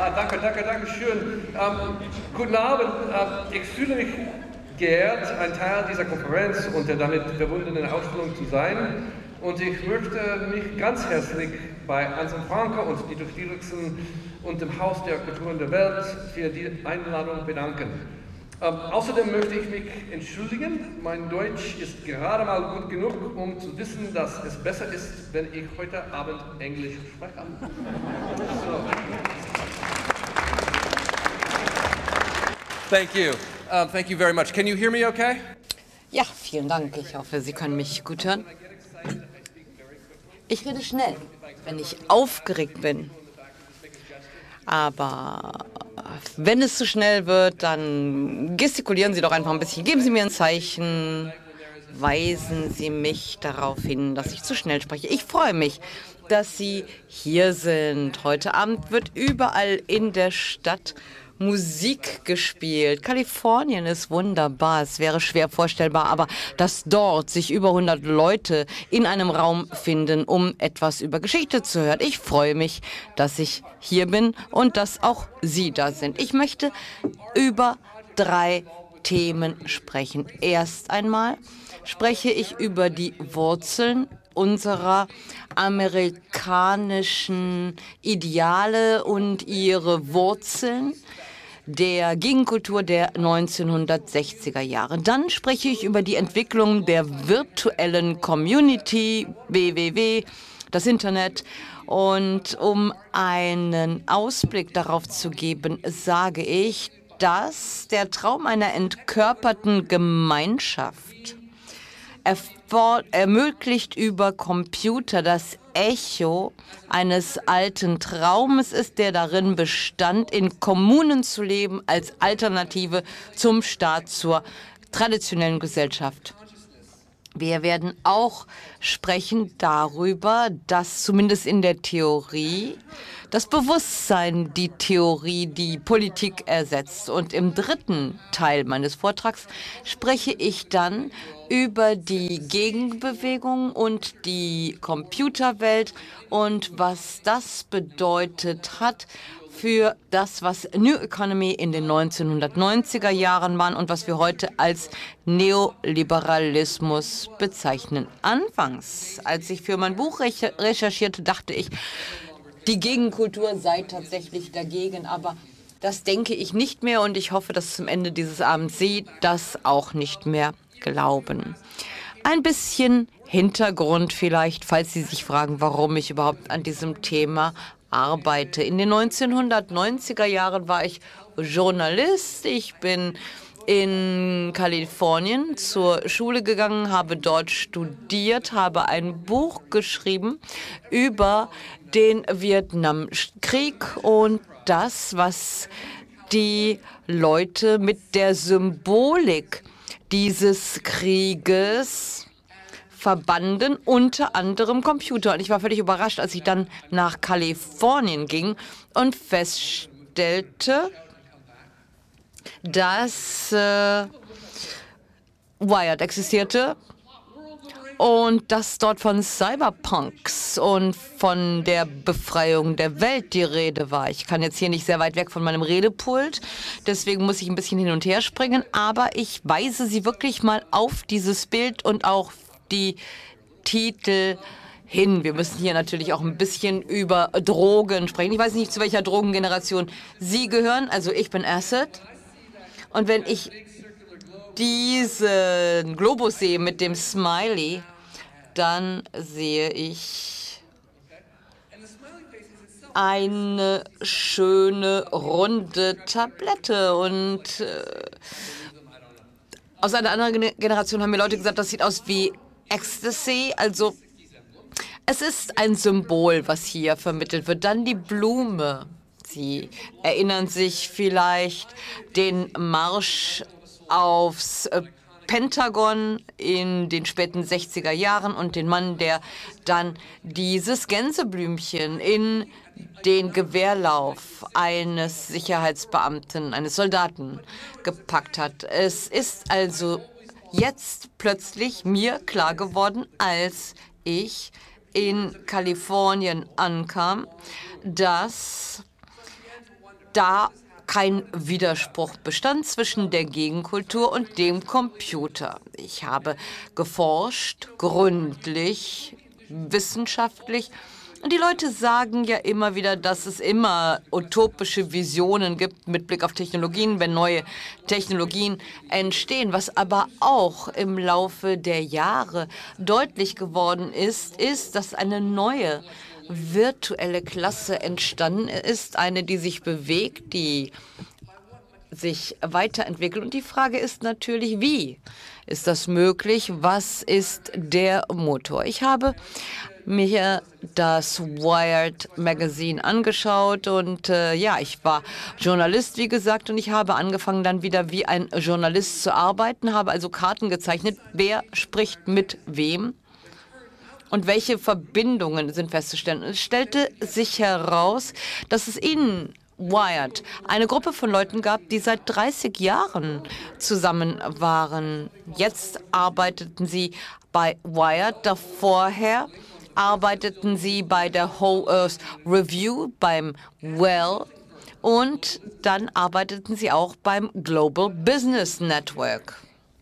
danke schön. Guten Abend. Ich fühle mich geehrt, ein Teil dieser Konferenz und der damit verbundenen Ausstellung zu sein. Und ich möchte mich ganz herzlich bei Anselm Franke und Dieter Stieriksen und dem Haus der Kulturen der Welt für die Einladung bedanken. Außerdem möchte ich mich entschuldigen. Mein Deutsch ist gerade mal gut genug, um zu wissen, dass es besser ist, wenn ich heute Abend Englisch spreche. So. Thank you. Thank you very much. Can you hear me okay? Ja, vielen Dank. Ich hoffe, Sie können mich gut hören. Ich rede schnell, wenn ich aufgeregt bin. Aber wenn es zu schnell wird, dann gestikulieren Sie doch einfach ein bisschen. Geben Sie mir ein Zeichen. Weisen Sie mich darauf hin, dass ich zu schnell spreche. Ich freue mich, dass Sie hier sind. Heute Abend wird überall in der Stadt Musik gespielt. Kalifornien ist wunderbar. Es wäre schwer vorstellbar, aber dass dort sich über 100 Leute in einem Raum finden, um etwas über Geschichte zu hören. Ich freue mich, dass ich hier bin und dass auch Sie da sind. Ich möchte über 3 Themen sprechen. Erst einmal spreche ich über die Wurzeln unserer amerikanischen Ideale und ihre Wurzeln der Gegenkultur der 1960er Jahre. Dann spreche ich über die Entwicklung der virtuellen Community, WWW, das Internet. Und um einen Ausblick darauf zu geben, sage ich, dass der Traum einer entkörperten Gemeinschaft ermöglicht über Computer das Echo eines alten Traumes ist, der darin bestand, in Kommunen zu leben als Alternative zum Staat, zur traditionellen Gesellschaft. Wir werden auch sprechen darüber, dass zumindest in der Theorie das Bewusstsein die Theorie, die Politik ersetzt. Und im dritten Teil meines Vortrags spreche ich dann über die Gegenbewegung und die Computerwelt und was das bedeutet hat für das, was New Economy in den 1990er Jahren war und was wir heute als Neoliberalismus bezeichnen. Anfangs, als ich für mein Buch recherchierte, dachte ich, die Gegenkultur sei tatsächlich dagegen, aber das denke ich nicht mehr und ich hoffe, dass zum Ende dieses Abends Sie das auch nicht mehr glauben. Ein bisschen Hintergrund vielleicht, falls Sie sich fragen, warum ich überhaupt an diesem Thema arbeite. In den 1990er Jahren war ich Journalist. Ich bin in Kalifornien zur Schule gegangen, habe dort studiert, habe ein Buch geschrieben über den Vietnamkrieg und das, was die Leute mit der Symbolik dieses Krieges verbanden, unter anderem Computer. Und ich war völlig überrascht, als ich dann nach Kalifornien ging und feststellte, dass Wired existierte und dass dort von Cyberpunks und von der Befreiung der Welt die Rede war. Ich kann jetzt hier nicht sehr weit weg von meinem Redepult, deswegen muss ich ein bisschen hin und her springen, aber ich weise Sie wirklich mal auf dieses Bild und auch die Titel hin. Wir müssen hier natürlich auch ein bisschen über Drogen sprechen. Ich weiß nicht, zu welcher Drogengeneration Sie gehören. Also ich bin Acid. Und wenn ich diesen Globus sehe mit dem Smiley, dann sehe ich eine schöne, runde Tablette. Und aus einer anderen Generation haben mir Leute gesagt, das sieht aus wie Ecstasy. Also es ist ein Symbol, was hier vermittelt wird. Dann die Blume. Sie erinnern sich vielleicht den Marsch aufs Pentagon in den späten 60er Jahren und den Mann, der dann dieses Gänseblümchen in den Gewehrlauf eines Sicherheitsbeamten, eines Soldaten gepackt hat. Es ist also jetzt plötzlich mir klar geworden, als ich in Kalifornien ankam, dass da kein Widerspruch bestand zwischen der Gegenkultur und dem Computer. Ich habe geforscht, gründlich, wissenschaftlich. Und die Leute sagen ja immer wieder, dass es immer utopische Visionen gibt mit Blick auf Technologien, wenn neue Technologien entstehen. Was aber auch im Laufe der Jahre deutlich geworden ist, dass eine neue virtuelle Klasse entstanden ist, eine, die sich bewegt, die sich weiterentwickelt. Und die Frage ist natürlich, wie ist das möglich? Was ist der Motor? Ich habe mir das Wired Magazine angeschaut und ja, ich war Journalist, wie gesagt, und ich habe angefangen dann wieder wie ein Journalist zu arbeiten, habe also Karten gezeichnet, wer spricht mit wem und welche Verbindungen sind festzustellen. Es stellte sich heraus, dass es in Wired eine Gruppe von Leuten gab, die seit 30 Jahren zusammen waren. Jetzt arbeiteten sie bei Wired, vorher arbeiteten sie bei der Whole Earth Review, beim Well, und dann arbeiteten sie auch beim Global Business Network.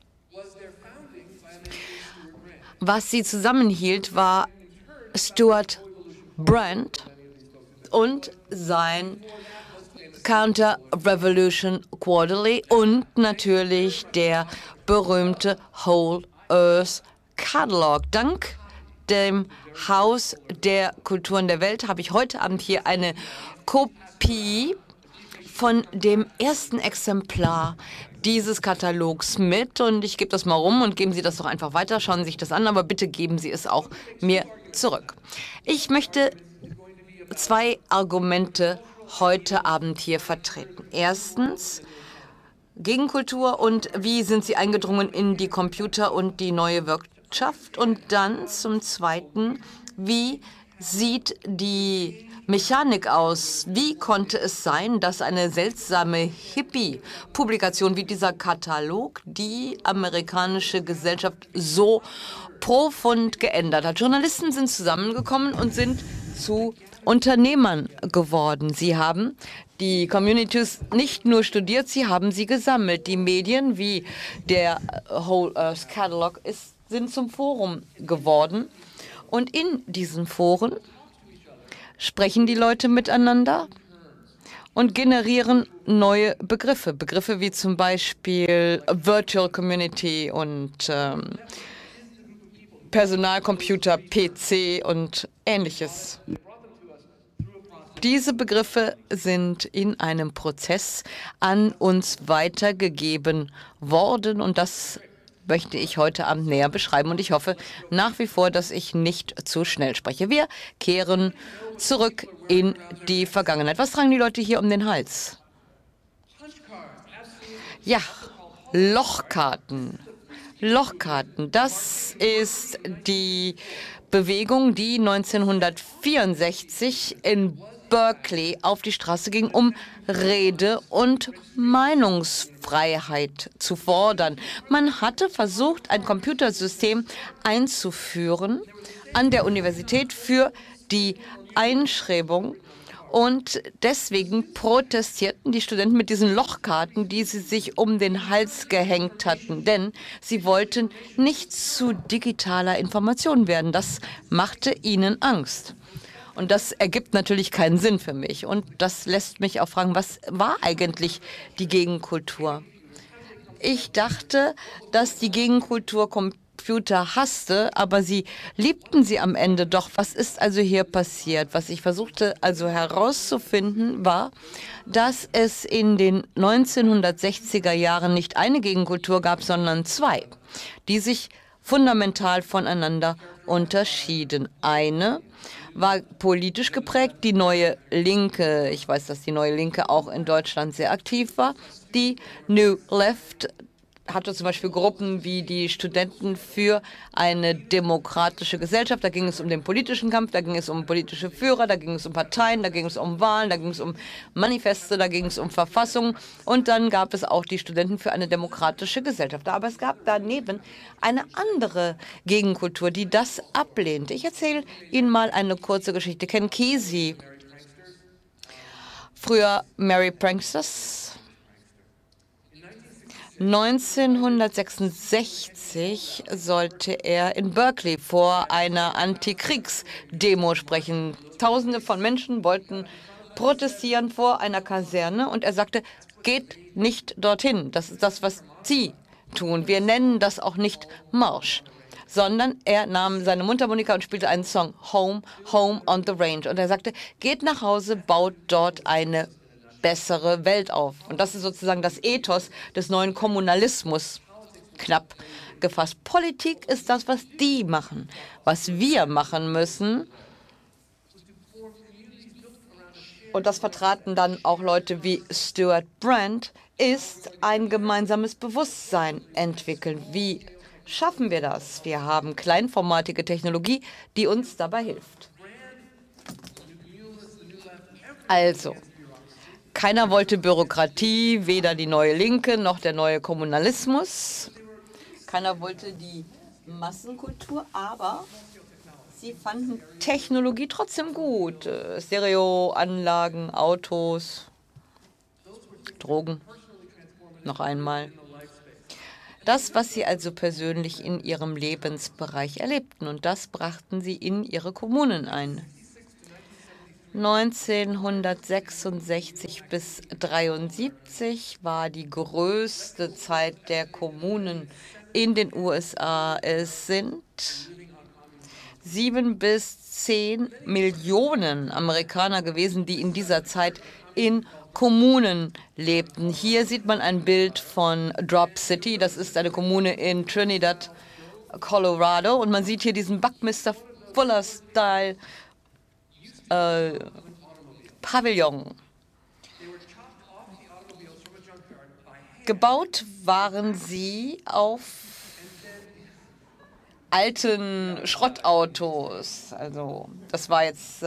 Was sie zusammenhielt, war Stuart Brand und sein Counter-Revolution Quarterly und natürlich der berühmte Whole Earth Catalog. Dank dem Haus der Kulturen der Welt habe ich heute Abend hier eine Kopie von dem ersten Exemplar dieses Katalogs mit. Und ich gebe das mal rum und geben Sie das doch einfach weiter. Schauen Sie sich das an, aber bitte geben Sie es auch mir zurück. Ich möchte zwei Argumente heute Abend hier vertreten. Erstens, Gegenkultur und wie sind sie eingedrungen in die Computer und die neue Wirtschaft? Und dann zum Zweiten, wie sieht die Mechanik aus? Wie konnte es sein, dass eine seltsame Hippie-Publikation wie dieser Katalog die amerikanische Gesellschaft so profund geändert hat? Journalisten sind zusammengekommen und sind zu Unternehmern geworden. Sie haben die Communities nicht nur studiert, sie haben sie gesammelt. Die Medien wie der Whole Earth Catalog sind zum Forum geworden. Und in diesen Foren sprechen die Leute miteinander und generieren neue Begriffe. Begriffe wie zum Beispiel Virtual Community und Personalcomputer, PC und Ähnliches. Diese Begriffe sind in einem Prozess an uns weitergegeben worden und das möchte ich heute Abend näher beschreiben und ich hoffe nach wie vor, dass ich nicht zu schnell spreche. Wir kehren zurück in die Vergangenheit. Was tragen die Leute hier um den Hals? Ja, Lochkarten. Lochkarten, das ist die Bewegung, die 1964 in Berkeley auf die Straße ging, um Rede- und Meinungsfreiheit zu fordern. Man hatte versucht, ein Computersystem einzuführen an der Universität für die Einschreibung. Und deswegen protestierten die Studenten mit diesen Lochkarten, die sie sich um den Hals gehängt hatten. Denn sie wollten nicht zu digitaler Information werden. Das machte ihnen Angst. Und das ergibt natürlich keinen Sinn für mich. Und das lässt mich auch fragen, was war eigentlich die Gegenkultur? Ich dachte, dass die Gegenkultur Computer hasste, aber sie liebten sie am Ende doch. Was ist also hier passiert? Was ich versuchte also herauszufinden, war, dass es in den 1960er Jahren nicht eine Gegenkultur gab, sondern zwei, die sich fundamental voneinander unterschieden. Eine war politisch geprägt, die Neue Linke. Ich weiß, dass die Neue Linke auch in Deutschland sehr aktiv war. Die New Left hatte zum Beispiel Gruppen wie die Studenten für eine demokratische Gesellschaft. Da ging es um den politischen Kampf, da ging es um politische Führer, da ging es um Parteien, da ging es um Wahlen, da ging es um Manifeste, da ging es um Verfassung. Und dann gab es auch die Studenten für eine demokratische Gesellschaft. Aber es gab daneben eine andere Gegenkultur, die das ablehnte. Ich erzähle Ihnen mal eine kurze Geschichte. Ken Kesey, früher Mary Pranksters. 1966 sollte er in Berkeley vor einer Antikriegsdemo sprechen. Tausende von Menschen wollten protestieren vor einer Kaserne und er sagte, geht nicht dorthin. Das ist das, was Sie tun. Wir nennen das auch nicht Marsch, sondern er nahm seine Mundharmonika und spielte einen Song, Home, Home on the Range. Und er sagte, geht nach Hause, baut dort eine bessere Welt auf. Und das ist sozusagen das Ethos des neuen Kommunalismus, knapp gefasst. Politik ist das, was die machen. Was wir machen müssen, und das vertraten dann auch Leute wie Stewart Brand, ist ein gemeinsames Bewusstsein entwickeln. Wie schaffen wir das? Wir haben kleinformatige Technologie, die uns dabei hilft. Also, keiner wollte Bürokratie, weder die neue Linke noch der neue Kommunalismus. Keiner wollte die Massenkultur, aber sie fanden Technologie trotzdem gut. Stereoanlagen, Autos, Drogen, noch einmal. Das, was sie also persönlich in ihrem Lebensbereich erlebten, und das brachten sie in ihre Kommunen ein. 1966 bis 1973 war die größte Zeit der Kommunen in den USA. Es sind 7 bis 10 Millionen Amerikaner gewesen, die in dieser Zeit in Kommunen lebten. Hier sieht man ein Bild von Drop City. Das ist eine Kommune in Trinidad, Colorado. Und man sieht hier diesen Buckminster Fuller-Style Pavillon. Gebaut waren sie auf alten Schrottautos. Also das war jetzt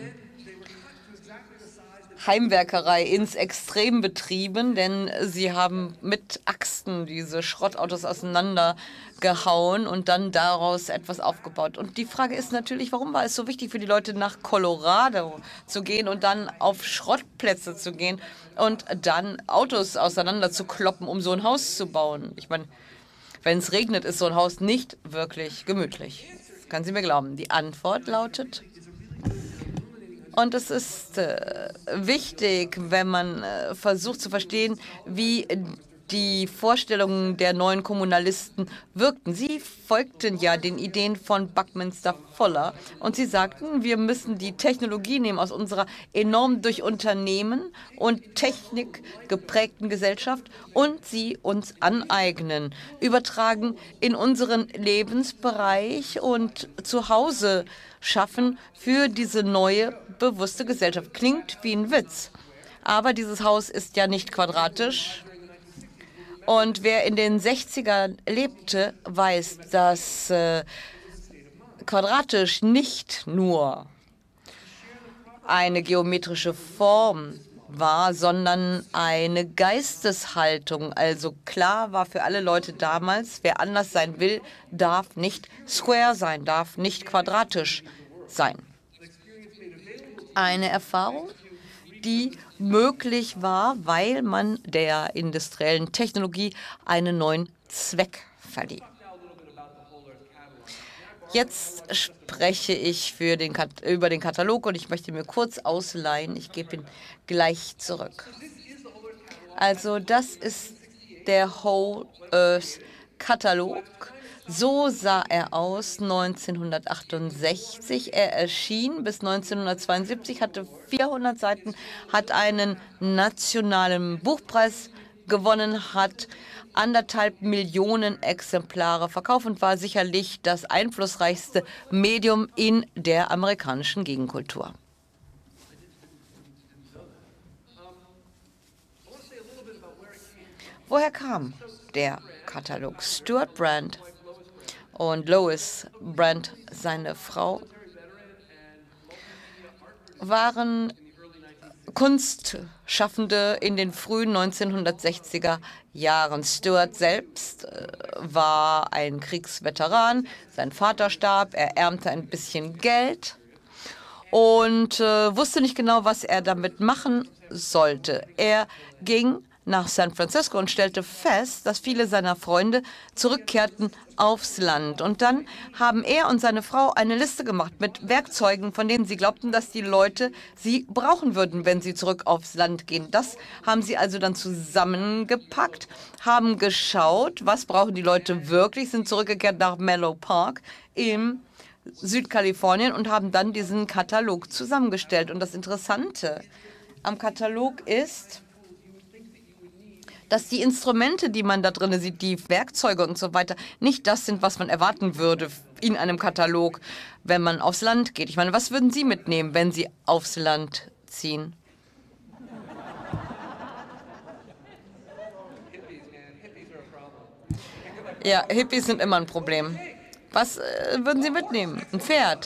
Heimwerkerei ins Extrem betrieben, denn sie haben mit Axten diese Schrottautos auseinandergehauen und dann daraus etwas aufgebaut. Und die Frage ist natürlich, warum war es so wichtig für die Leute, nach Colorado zu gehen und dann auf Schrottplätze zu gehen und dann Autos auseinander zu kloppen, um so ein Haus zu bauen? Ich meine, wenn es regnet, ist so ein Haus nicht wirklich gemütlich. Das können Sie mir glauben. Die Antwort lautet: Und es ist wichtig, wenn man versucht zu verstehen, wie die Vorstellungen der neuen Kommunalisten wirkten. Sie folgten ja den Ideen von Buckminster Fuller und sie sagten, wir müssen die Technologie nehmen aus unserer enorm durch Unternehmen und Technik geprägten Gesellschaft und sie uns aneignen, übertragen in unseren Lebensbereich und zu Hause schaffen für diese neue, bewusste Gesellschaft. Klingt wie ein Witz, aber dieses Haus ist ja nicht quadratisch. Und wer in den 60ern lebte, weiß, dass quadratisch nicht nur eine geometrische Form war, sondern eine Geisteshaltung. Also klar war für alle Leute damals, wer anders sein will, darf nicht square sein, darf nicht quadratisch sein. Eine Erfahrung, die möglich war, weil man der industriellen Technologie einen neuen Zweck verlieh. Jetzt spreche ich über den Katalog und ich möchte mir kurz ausleihen. Ich gebe ihn gleich zurück. Also das ist der Whole Earth Katalog. So sah er aus 1968. Er erschien bis 1972, hatte 400 Seiten, hat einen nationalen Buchpreis gewonnen, hat 1,5 Millionen Exemplare verkauft und war sicherlich das einflussreichste Medium in der amerikanischen Gegenkultur. Woher kam der Katalog? Stewart Brand und Lois Brand, seine Frau, waren Kunstschaffende in den frühen 1960er Jahren. Stewart selbst war ein Kriegsveteran, sein Vater starb, er ärmte ein bisschen Geld und wusste nicht genau, was er damit machen sollte. Er ging nach San Francisco und stellte fest, dass viele seiner Freunde zurückkehrten aufs Land. Und dann haben er und seine Frau eine Liste gemacht mit Werkzeugen, von denen sie glaubten, dass die Leute sie brauchen würden, wenn sie zurück aufs Land gehen. Das haben sie also dann zusammengepackt, haben geschaut, was brauchen die Leute wirklich, sind zurückgekehrt nach Menlo Park im Südkalifornien und haben dann diesen Katalog zusammengestellt. Und das Interessante am Katalog ist, dass die Instrumente, die man da drin sieht, die Werkzeuge und so weiter, nicht das sind, was man erwarten würde in einem Katalog, wenn man aufs Land geht. Ich meine, was würden Sie mitnehmen, wenn Sie aufs Land ziehen? Ja, Hippies sind immer ein Problem. Was würden Sie mitnehmen? Ein Pferd?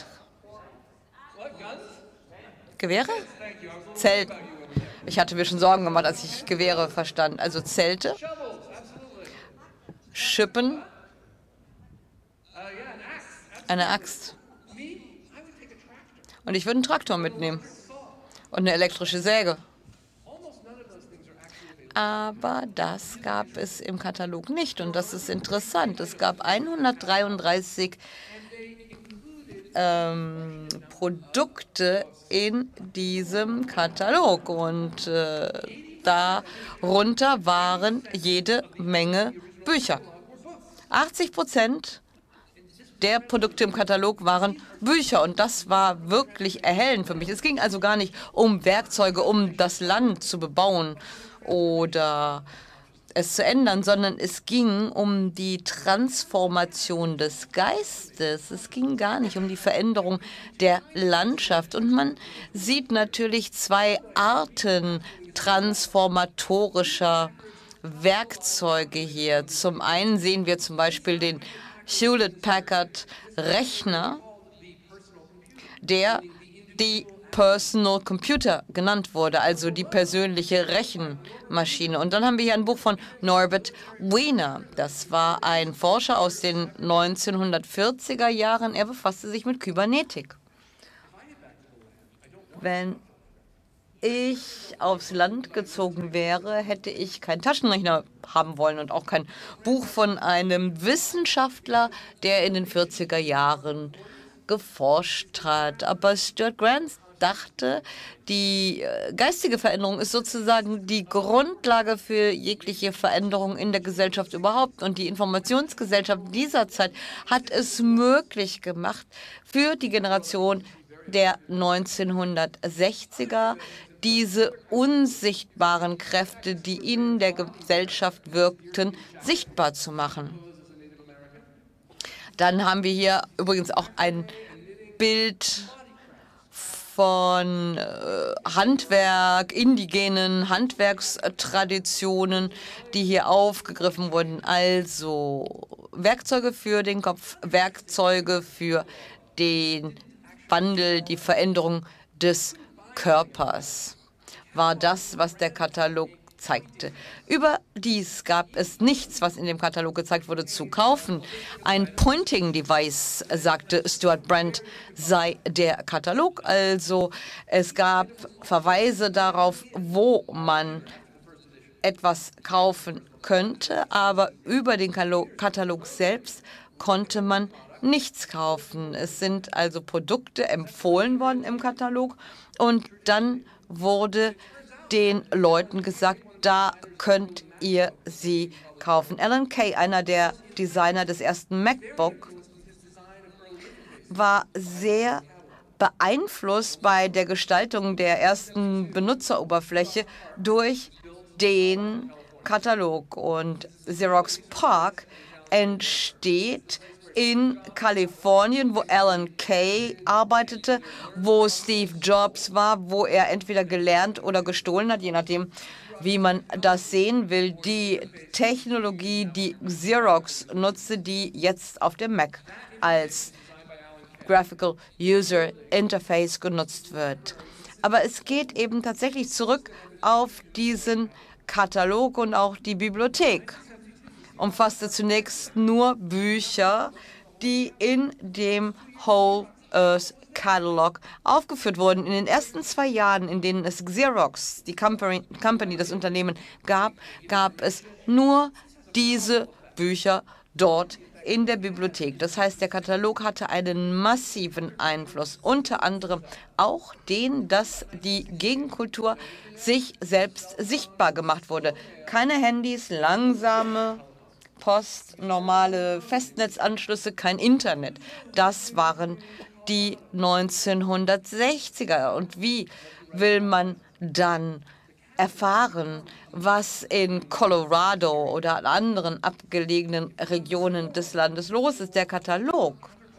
Gewehre? Zelt. Ich hatte mir schon Sorgen gemacht, als ich Gewehre verstand. Also Zelte, Schippen, eine Axt. Und ich würde einen Traktor mitnehmen und eine elektrische Säge. Aber das gab es im Katalog nicht. Und das ist interessant. Es gab 133 Produkte in diesem Katalog. Und darunter waren jede Menge Bücher. 80% der Produkte im Katalog waren Bücher. Und das war wirklich erhellend für mich. Es ging also gar nicht um Werkzeuge, um das Land zu bebauen oder es zu ändern, sondern es ging um die Transformation des Geistes. Es ging gar nicht um die Veränderung der Landschaft. Und man sieht natürlich zwei Arten transformatorischer Werkzeuge hier. Zum einen sehen wir zum Beispiel den Hewlett-Packard-Rechner, der die Personal Computer genannt wurde, also die persönliche Rechenmaschine. Und dann haben wir hier ein Buch von Norbert Wiener. Das war ein Forscher aus den 1940er Jahren. Er befasste sich mit Kybernetik. Wenn ich aufs Land gezogen wäre, hätte ich keinen Taschenrechner haben wollen und auch kein Buch von einem Wissenschaftler, der in den 40er Jahren geforscht hat. Aber Stuart Grant dachte, die geistige Veränderung ist sozusagen die Grundlage für jegliche Veränderung in der Gesellschaft überhaupt. Und die Informationsgesellschaft dieser Zeit hat es möglich gemacht, für die Generation der 1960er diese unsichtbaren Kräfte, die in der Gesellschaft wirkten, sichtbar zu machen. Dann haben wir hier übrigens auch ein Bild von Handwerk, indigenen Handwerkstraditionen, die hier aufgegriffen wurden. Also Werkzeuge für den Kopf, Werkzeuge für den Wandel, die Veränderung des Körpers, war das, was der Katalog zeigte. Überdies gab es nichts, was in dem Katalog gezeigt wurde, zu kaufen. Ein Pointing-Device, sagte Stuart Brand, sei der Katalog. Also es gab Verweise darauf, wo man etwas kaufen könnte, aber über den Katalog selbst konnte man nichts kaufen. Es sind also Produkte empfohlen worden im Katalog und dann wurde den Leuten gesagt, da könnt ihr sie kaufen. Alan Kay, einer der Designer des ersten MacBook, war sehr beeinflusst bei der Gestaltung der ersten Benutzeroberfläche durch den Katalog. Und Xerox PARC entsteht in Kalifornien, wo Alan Kay arbeitete, wo Steve Jobs war, wo er entweder gelernt oder gestohlen hat, je nachdem, wie man das sehen will. Die Technologie, die Xerox nutzte, die jetzt auf dem Mac als Graphical User Interface genutzt wird. Aber es geht eben tatsächlich zurück auf diesen Katalog und auch die Bibliothek. Umfasste zunächst nur Bücher, die in dem Whole Earth Catalog aufgeführt wurden. In den ersten 2 Jahren, in denen es Xerox, die Company, das Unternehmen, gab es nur diese Bücher dort in der Bibliothek. Das heißt, der Katalog hatte einen massiven Einfluss, unter anderem auch den, dass die Gegenkultur sich selbst sichtbar gemacht wurde. Keine Handys, langsame Post, normale Festnetzanschlüsse, kein Internet. Das waren die 1960er. Und wie will man dann erfahren, was in Colorado oder an anderen abgelegenen Regionen des Landes los ist? Der Katalog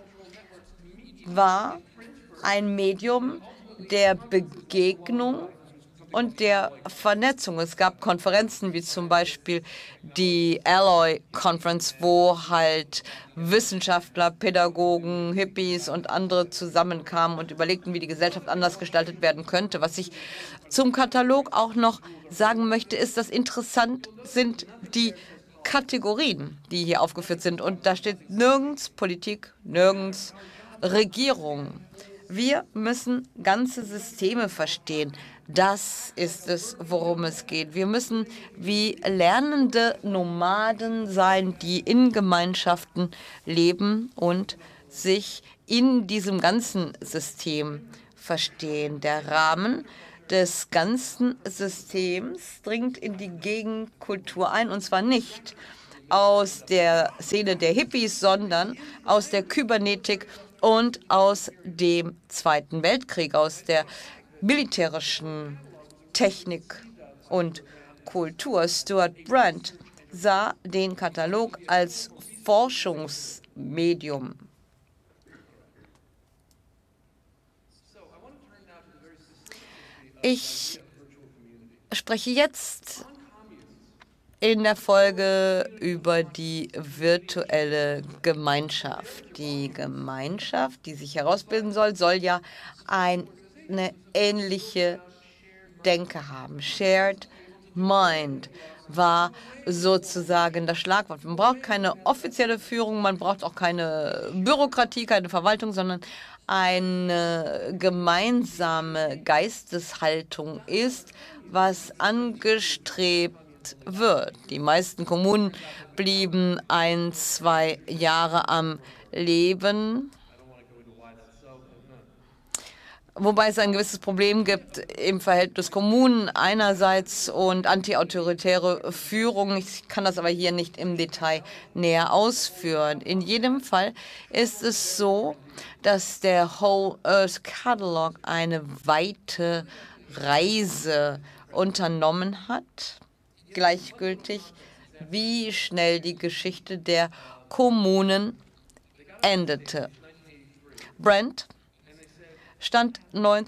war ein Medium der Begegnung und der Vernetzung. Es gab Konferenzen wie zum Beispiel die Alloy Conference, wo halt Wissenschaftler, Pädagogen, Hippies und andere zusammenkamen und überlegten, wie die Gesellschaft anders gestaltet werden könnte. Was ich zum Katalog auch noch sagen möchte, ist, dass interessant sind die Kategorien, die hier aufgeführt sind. Und da steht nirgends Politik, nirgends Regierung. Wir müssen ganze Systeme verstehen. Das ist es, worum es geht. Wir müssen wie lernende Nomaden sein, die in Gemeinschaften leben und sich in diesem ganzen System verstehen. Der Rahmen des ganzen Systems dringt in die Gegenkultur ein, und zwar nicht aus der Szene der Hippies, sondern aus der Kybernetik und aus dem Zweiten Weltkrieg, aus der militärischen Technik und Kultur. Stuart Brand sah den Katalog als Forschungsmedium. Ich spreche jetzt in der Folge über die virtuelle Gemeinschaft. Die Gemeinschaft, die sich herausbilden soll, soll ja eine ähnliche Denke haben. Shared Mind war sozusagen das Schlagwort. Man braucht keine offizielle Führung, man braucht auch keine Bürokratie, keine Verwaltung, sondern eine gemeinsame Geisteshaltung ist, was angestrebt wird. Die meisten Kommunen blieben 1, 2 Jahre am Leben, wobei es ein gewisses Problem gibt im Verhältnis Kommunen einerseits und antiautoritäre Führung. Ich kann das aber hier nicht im Detail näher ausführen. In jedem Fall ist es so, dass der Whole Earth Catalog eine weite Reise unternommen hat, gleichgültig wie schnell die Geschichte der Kommunen endete. Brand stand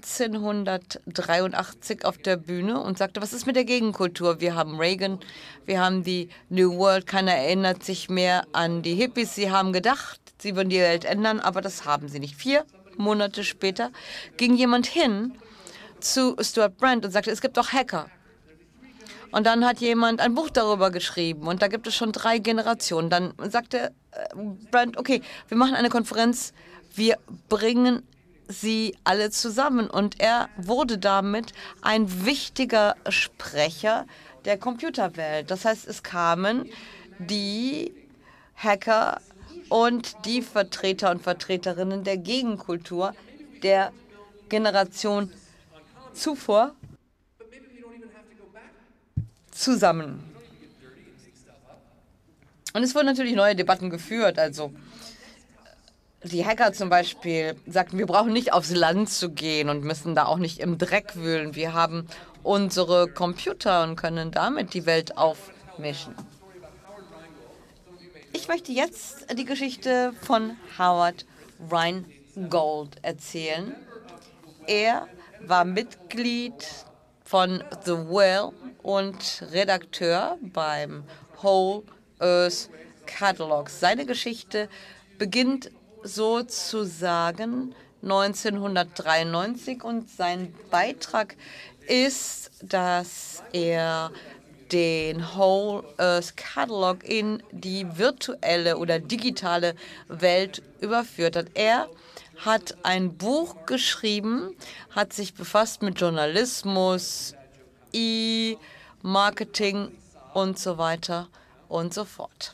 1983 auf der Bühne und sagte, was ist mit der Gegenkultur? Wir haben Reagan, wir haben die New World, keiner erinnert sich mehr an die Hippies. Sie haben gedacht, sie würden die Welt ändern, aber das haben sie nicht. 4 Monate später ging jemand hin zu Stuart Brand und sagte, es gibt doch Hacker. Und dann hat jemand ein Buch darüber geschrieben und da gibt es schon 3 Generationen. Dann sagte Brand, okay, wir machen eine Konferenz, wir bringen sie alle zusammen. Und er wurde damit ein wichtiger Sprecher der Computerwelt. Das heißt, es kamen die Hacker und die Vertreter und Vertreterinnen der Gegenkultur der Generation zuvor zusammen. Und es wurden natürlich neue Debatten geführt. Also die Hacker zum Beispiel sagten, wir brauchen nicht aufs Land zu gehen und müssen da auch nicht im Dreck wühlen. Wir haben unsere Computer und können damit die Welt aufmischen. Ich möchte jetzt die Geschichte von Howard Rheingold erzählen. Er war Mitglied von The Well und Redakteur beim Whole Earth Catalog. Seine Geschichte beginnt sozusagen 1993 und sein Beitrag ist, dass er den Whole Earth Catalog in die virtuelle oder digitale Welt überführt hat. Er hat ein Buch geschrieben, hat sich befasst mit Journalismus, E-Marketing und so weiter und so fort.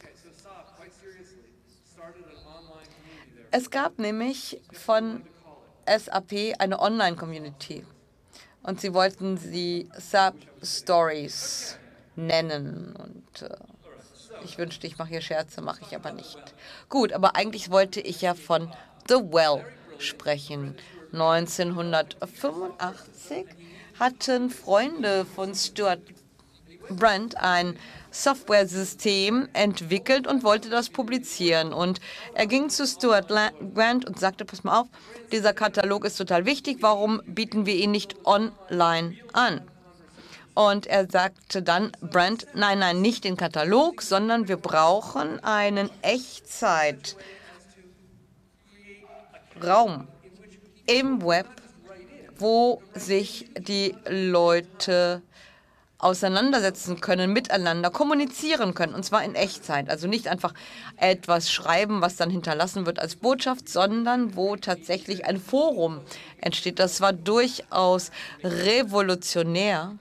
Es gab nämlich von SAP eine Online-Community und sie wollten sie Sub-Stories nennen und ich wünschte, ich mache hier Scherze, mache ich aber nicht. Gut, aber eigentlich wollte ich ja von The Well sprechen. 1985 hatten Freunde von Stuart Brand ein Software-System entwickelt und wollte das publizieren. Und er ging zu Stuart Brand und sagte, pass mal auf, dieser Katalog ist total wichtig, warum bieten wir ihn nicht online an? Und er sagte dann, Brand, nein, nein, nicht den Katalog, sondern wir brauchen einen Echtzeitraum im Web, wo sich die Leute auseinandersetzen können, miteinander kommunizieren können, und zwar in Echtzeit. Also nicht einfach etwas schreiben, was dann hinterlassen wird als Botschaft, sondern wo tatsächlich ein Forum entsteht. Das war durchaus revolutionär,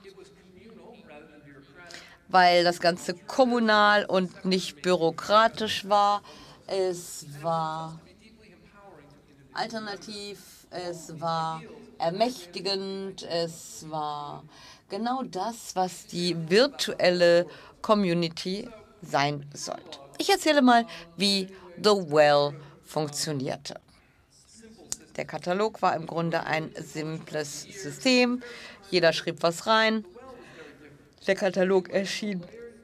weil das Ganze kommunal und nicht bürokratisch war. Es war alternativ, es war ermächtigend, es war genau das, was die virtuelle Community sein sollte. Ich erzähle mal, wie The Well funktionierte. Der Katalog war im Grunde ein simples System. Jeder schrieb was rein. Der Katalog erschien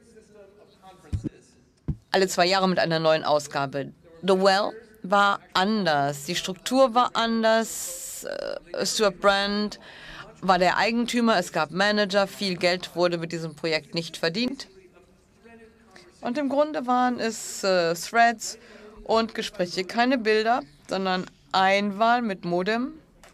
alle 2 Jahre mit einer neuen Ausgabe. The Well war anders. Die Struktur war anders. Stuart Brand war der Eigentümer. Es gab Manager. Viel Geld wurde mit diesem Projekt nicht verdient. Und im Grunde waren es Threads und Gespräche. Keine Bilder, sondern Einwahl mit Modem.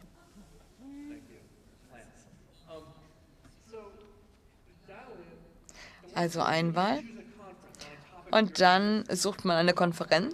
Also Einwahl. Und dann sucht man eine Konferenz,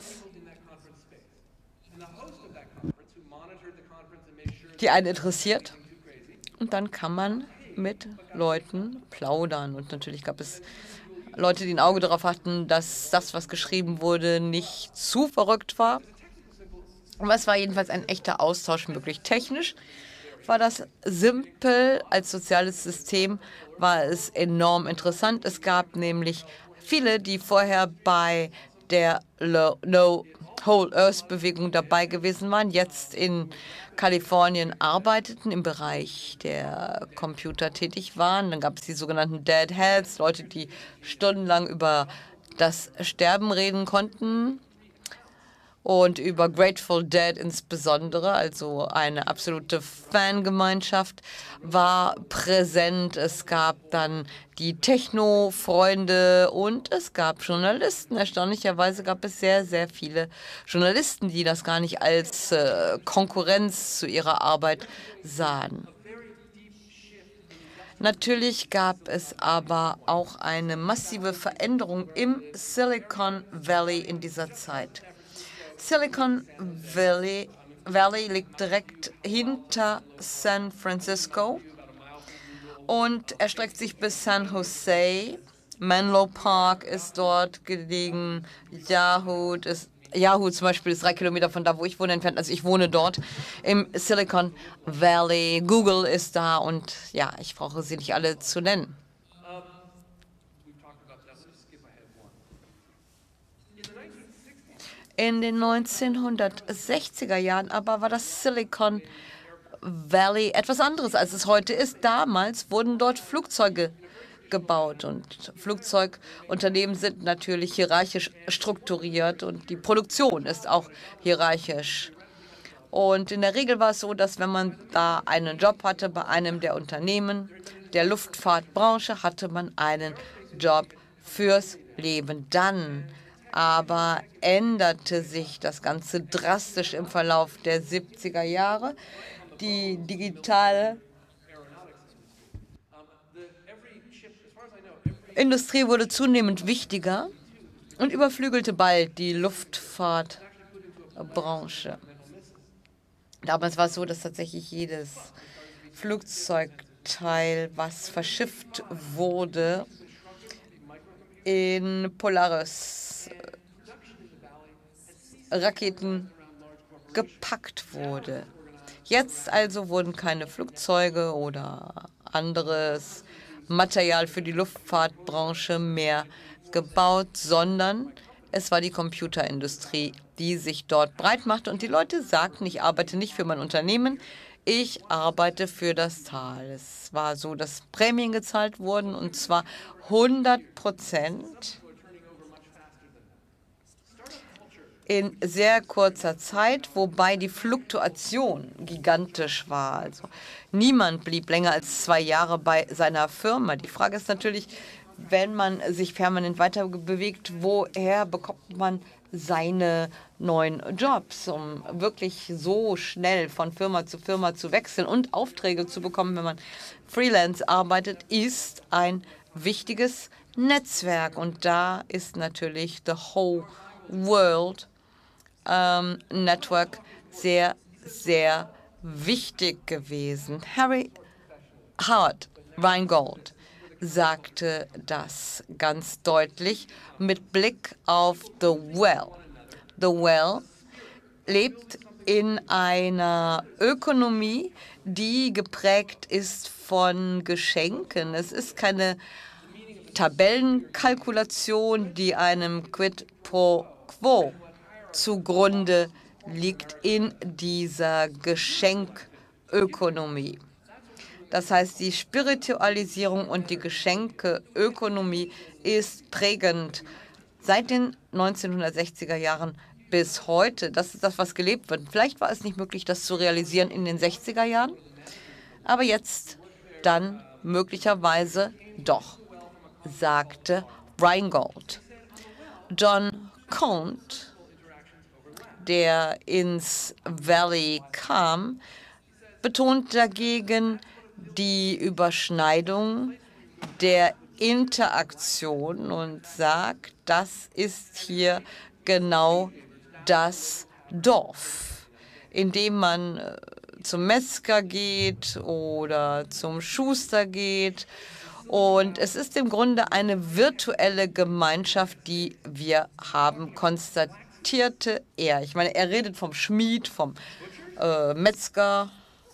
die einen interessiert. Und dann kann man mit Leuten plaudern. Und natürlich gab es Leute, die ein Auge darauf hatten, dass das, was geschrieben wurde, nicht zu verrückt war. Aber es war jedenfalls ein echter Austausch möglich. Technisch war das simpel. Als soziales System war es enorm interessant. Es gab nämlich viele, die vorher bei der No-Whole-Earth-Bewegung dabei gewesen waren, jetzt in Kalifornien arbeiteten, im Bereich der Computer tätig waren. Dann gab es die sogenannten Deadheads, Leute, die stundenlang über das Sterben reden konnten. Und über Grateful Dead insbesondere, also eine absolute Fangemeinschaft, war präsent. Es gab dann die Techno-Freunde und es gab Journalisten. Erstaunlicherweise gab es sehr, sehr viele Journalisten, die das gar nicht als Konkurrenz zu ihrer Arbeit sahen. Natürlich gab es aber auch eine massive Veränderung im Silicon Valley in dieser Zeit. Silicon Valley liegt direkt hinter San Francisco und erstreckt sich bis San Jose. Menlo Park ist dort gelegen. Yahoo zum Beispiel ist 3 Kilometer von da, wo ich wohne, entfernt. Also ich wohne dort im Silicon Valley. Google ist da und ja, ich brauche sie nicht alle zu nennen. In den 1960er Jahren aber war das Silicon Valley etwas anderes, als es heute ist. Damals wurden dort Flugzeuge gebaut und Flugzeugunternehmen sind natürlich hierarchisch strukturiert und die Produktion ist auch hierarchisch. Und in der Regel war es so, dass wenn man da einen Job hatte bei einem der Unternehmen der Luftfahrtbranche, hatte man einen Job fürs Leben. Dann aber änderte sich das Ganze drastisch im Verlauf der 70er Jahre. Die digitale Industrie wurde zunehmend wichtiger und überflügelte bald die Luftfahrtbranche. Damals war es so, dass tatsächlich jedes Flugzeugteil, was verschifft wurde, in Polaris-Raketen gepackt wurde. Jetzt also wurden keine Flugzeuge oder anderes Material für die Luftfahrtbranche mehr gebaut, sondern es war die Computerindustrie, die sich dort breit machte. Und die Leute sagten, ich arbeite nicht für mein Unternehmen, ich arbeite für das Tal. Es war so, dass Prämien gezahlt wurden, und zwar 100% in sehr kurzer Zeit, wobei die Fluktuation gigantisch war. Also niemand blieb länger als 2 Jahre bei seiner Firma. Die Frage ist natürlich, wenn man sich permanent weiter bewegt, woher bekommt man seine neuen Jobs, um wirklich so schnell von Firma zu wechseln und Aufträge zu bekommen, wenn man Freelance arbeitet, ist ein wichtiges Netzwerk. Und da ist natürlich the whole world Network sehr, sehr wichtig gewesen. Howard Rheingold sagte das ganz deutlich mit Blick auf The Well. The Well lebt in einer Ökonomie, die geprägt ist von Geschenken. Es ist keine Tabellenkalkulation, die einem Quid pro Quo zugrunde liegt in dieser Geschenkökonomie. Das heißt, die Spiritualisierung und die Geschenkeökonomie ist prägend seit den 1960er Jahren bis heute. Das ist das, was gelebt wird. Vielleicht war es nicht möglich, das zu realisieren in den 60er Jahren, aber jetzt dann möglicherweise doch, sagte Rheingold. John Cont, der ins Valley kam, betont dagegen die Überschneidung der Interaktion und sagt, das ist hier genau das Dorf, in dem man zum Metzger geht oder zum Schuster geht. Und es ist im Grunde eine virtuelle Gemeinschaft, die wir haben, konstatierte er. Ich meine, er redet vom Schmied, vom Metzger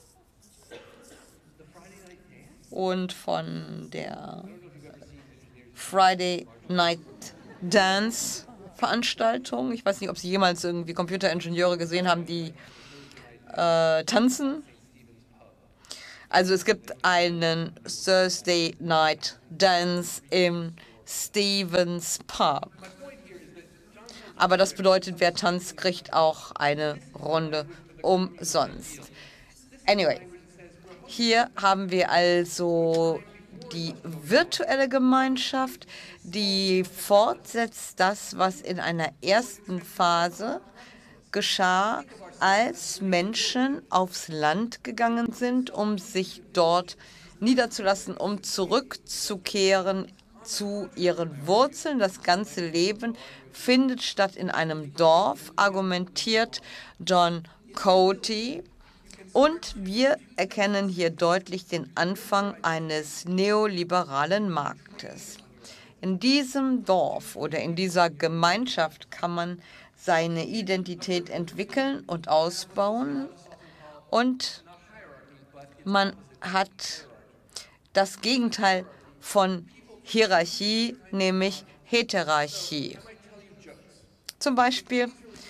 und von der Friday Night Dance Veranstaltung. Ich weiß nicht, ob Sie jemals irgendwie Computeringenieure gesehen haben, die tanzen. Also es gibt einen Thursday Night Dance im Stevens Pub. Aber das bedeutet, wer tanzt, kriegt auch eine Runde umsonst. Anyway, hier haben wir also die virtuelle Gemeinschaft, die fortsetzt das, was in einer ersten Phase geschah, als Menschen aufs Land gegangen sind, um sich dort niederzulassen, um zurückzukehren zu ihren Wurzeln. Das ganze Leben findet statt in einem Dorf, argumentiert John Cote. Und wir erkennen hier deutlich den Anfang eines neoliberalen Marktes. In diesem Dorf oder in dieser Gemeinschaft kann man seine Identität entwickeln und ausbauen. Und man hat das Gegenteil von Hierarchie, nämlich Heterarchie. Zum Beispiel,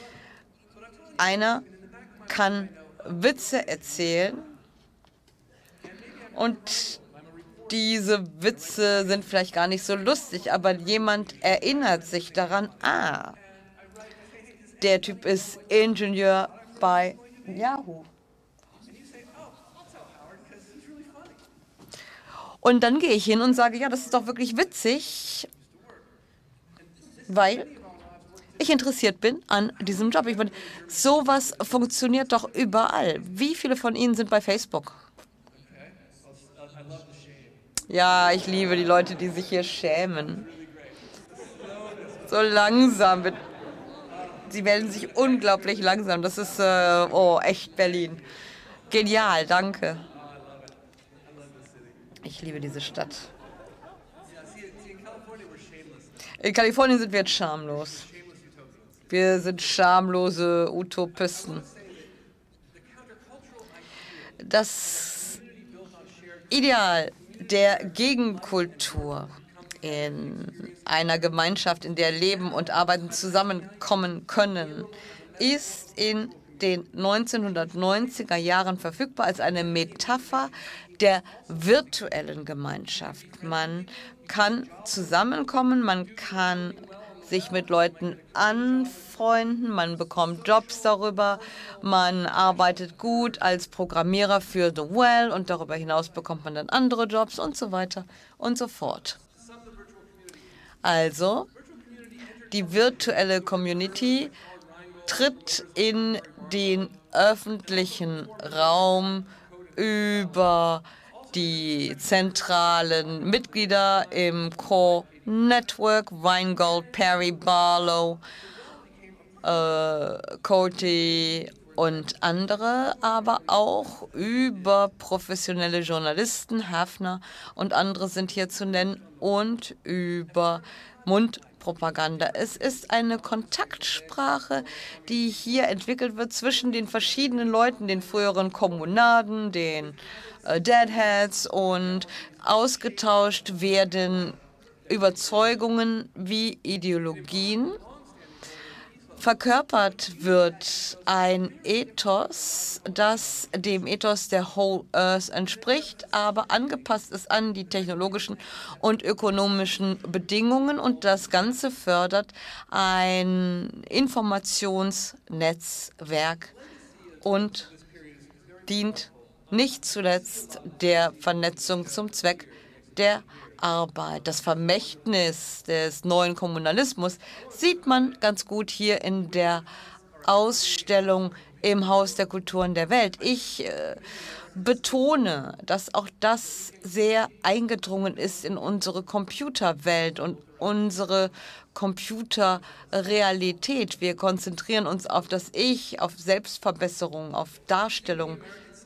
einer kann Witze erzählen und diese Witze sind vielleicht gar nicht so lustig, aber jemand erinnert sich daran, der Typ ist Ingenieur bei Yahoo. Und dann gehe ich hin und sage, ja, das ist doch wirklich witzig, weil ich interessiert bin an diesem Job. Ich meine, sowas funktioniert doch überall. Wie viele von Ihnen sind bei Facebook? Ja, ich liebe die Leute, die sich hier schämen. So langsam wird sie wählen sich unglaublich langsam. Das ist, oh, echt Berlin. Genial, danke. Ich liebe diese Stadt. In Kalifornien sind wir jetzt schamlos. Wir sind schamlose Utopisten. Das Ideal der Gegenkultur in einer Gemeinschaft, in der Leben und Arbeiten zusammenkommen können, ist in den 1990er Jahren verfügbar als eine Metapher der virtuellen Gemeinschaft. Man kann zusammenkommen, man kann sich mit Leuten anfreunden, man bekommt Jobs darüber, man arbeitet gut als Programmierer für The Well und darüber hinaus bekommt man dann andere Jobs und so weiter und so fort. Also, die virtuelle Community tritt in den öffentlichen Raum über die zentralen Mitglieder im Core Network, Weingold, Perry, Barlow, Coty und andere, aber auch über professionelle Journalisten, Hafner und andere sind hier zu nennen, und über Mundpropaganda. Es ist eine Kontaktsprache, die hier entwickelt wird zwischen den verschiedenen Leuten, den früheren Kommunaden, den Deadheads, und ausgetauscht werden Überzeugungen wie Ideologien. Verkörpert wird ein Ethos, das dem Ethos der Whole Earth entspricht, aber angepasst ist an die technologischen und ökonomischen Bedingungen, und das Ganze fördert ein Informationsnetzwerk und dient nicht zuletzt der Vernetzung zum Zweck der Arbeit. Das Vermächtnis des neuen Kommunalismus sieht man ganz gut hier in der Ausstellung im Haus der Kulturen der Welt. Ich betone, dass auch das sehr eingedrungen ist in unsere Computerwelt und unsere Computerrealität. Wir konzentrieren uns auf das Ich, auf Selbstverbesserung, auf Darstellung.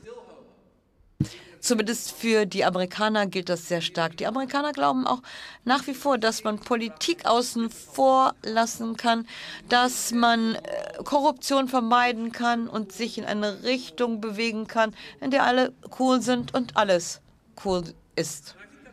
Zumindest für die Amerikaner gilt das sehr stark. Die Amerikaner glauben auch nach wie vor, dass man Politik außen vor lassen kann, dass man Korruption vermeiden kann und sich in eine Richtung bewegen kann, in der alle cool sind und alles cool ist.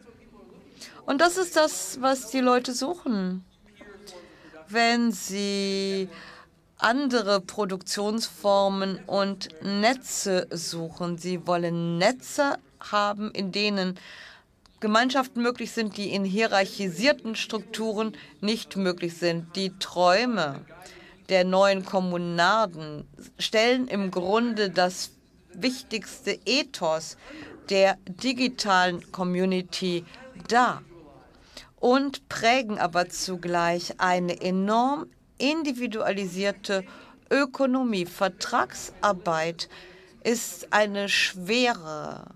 Und das ist das, was die Leute suchen, wenn sie andere Produktionsformen und Netze suchen. Sie wollen Netze haben, in denen Gemeinschaften möglich sind, die in hierarchisierten Strukturen nicht möglich sind. Die Träume der neuen Kommunarden stellen im Grunde das wichtigste Ethos der digitalen Community dar und prägen aber zugleich eine enorm individualisierte Ökonomie. Vertragsarbeit ist eine schwere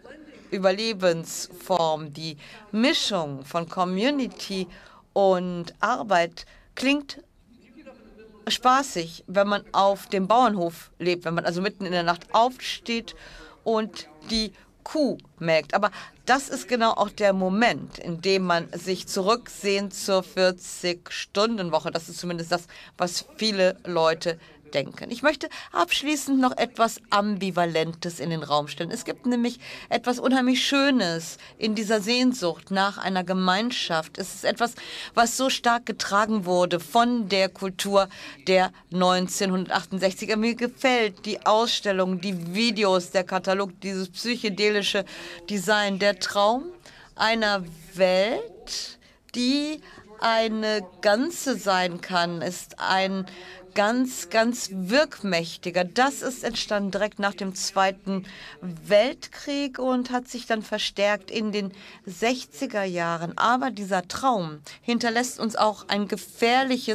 Überlebensform. Die Mischung von Community und Arbeit klingt spaßig, wenn man auf dem Bauernhof lebt, wenn man also mitten in der Nacht aufsteht und die Kuh melkt. Aber das ist genau auch der Moment, in dem man sich zurücksehnt zur 40-Stunden-Woche. Das ist zumindest das, was viele Leute denken. Ich möchte abschließend noch etwas Ambivalentes in den Raum stellen. Es gibt nämlich etwas unheimlich Schönes in dieser Sehnsucht nach einer Gemeinschaft. Es ist etwas, was so stark getragen wurde von der Kultur der 1968er. Mir gefällt die Ausstellung, die Videos, der Katalog, dieses psychedelische Design, der Traum einer Welt, die eine Ganze sein kann, ist ein ganz, ganz wirkmächtiger. Das ist entstanden direkt nach dem Zweiten Weltkrieg und hat sich dann verstärkt in den 60er Jahren. Aber dieser Traum hinterlässt uns auch ein gefährliches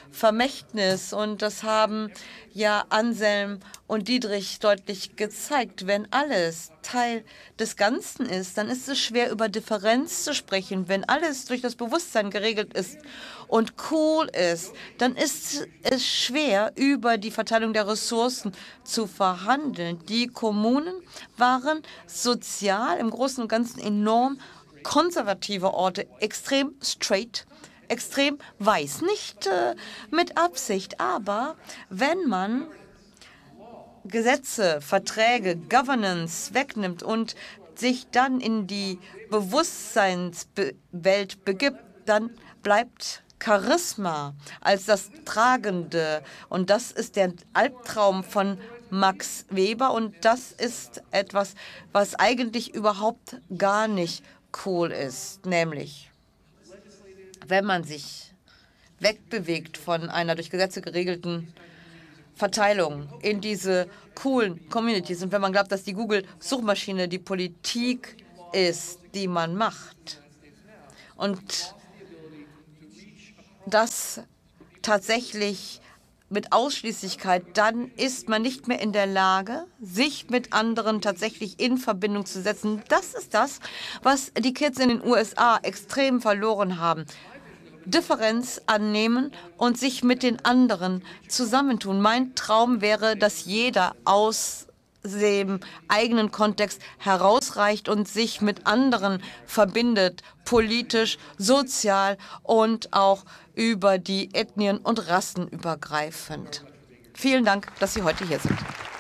Vermächtnis. Und das haben ja Anselm und Dietrich deutlich gezeigt. Wenn alles Teil des Ganzen ist, dann ist es schwer, über Differenz zu sprechen. Wenn alles durch das Bewusstsein geregelt ist und cool ist, dann ist es schwer, über die Verteilung der Ressourcen zu verhandeln. Die Kommunen waren sozial im Großen und Ganzen enorm konservative Orte, extrem straight, extrem weiß. Nicht mit Absicht, aber wenn man Gesetze, Verträge, Governance wegnimmt und sich dann in die Bewusstseinswelt begibt, dann bleibt Charisma als das Tragende. Und das ist der Albtraum von Max Weber. Und das ist etwas, was eigentlich überhaupt gar nicht cool ist. Nämlich, wenn man sich wegbewegt von einer durch Gesetze geregelten Verteilung in diese coolen Communities und wenn man glaubt, dass die Google-Suchmaschine die Politik ist, die man macht und das tatsächlich mit Ausschließlichkeit, dann ist man nicht mehr in der Lage, sich mit anderen tatsächlich in Verbindung zu setzen. Das ist das, was die Kids in den USA extrem verloren haben. Differenz annehmen und sich mit den anderen zusammentun. Mein Traum wäre, dass jeder aus dem eigenen Kontext herausreicht und sich mit anderen verbindet, politisch, sozial und auch über die Ethnien und Rassen übergreifend. Vielen Dank, dass Sie heute hier sind.